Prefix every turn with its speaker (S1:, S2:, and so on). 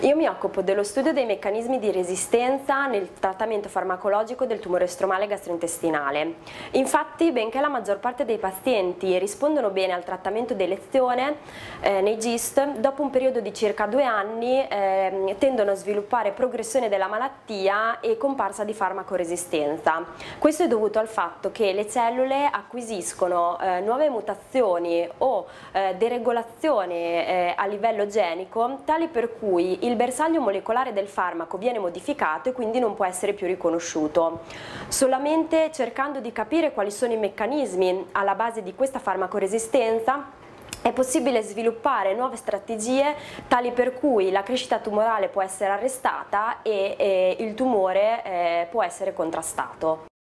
S1: Io mi occupo dello studio dei meccanismi di resistenza nel trattamento farmacologico del tumore stromale gastrointestinale. Infatti, benché la maggior parte dei pazienti rispondono bene al trattamento di elezione nei GIST, dopo un periodo di circa 2 anni tendono a sviluppare progressione della malattia e comparsa di farmacoresistenza. Questo è dovuto al fatto che le cellule acquisiscono nuove mutazioni o deregolazioni a livello genico, tali per cui il bersaglio molecolare del farmaco viene modificato e quindi non può essere più riconosciuto. Solamente cercando di capire quali sono i meccanismi alla base di questa farmacoresistenza è possibile sviluppare nuove strategie tali per cui la crescita tumorale può essere arrestata e il tumore può essere contrastato.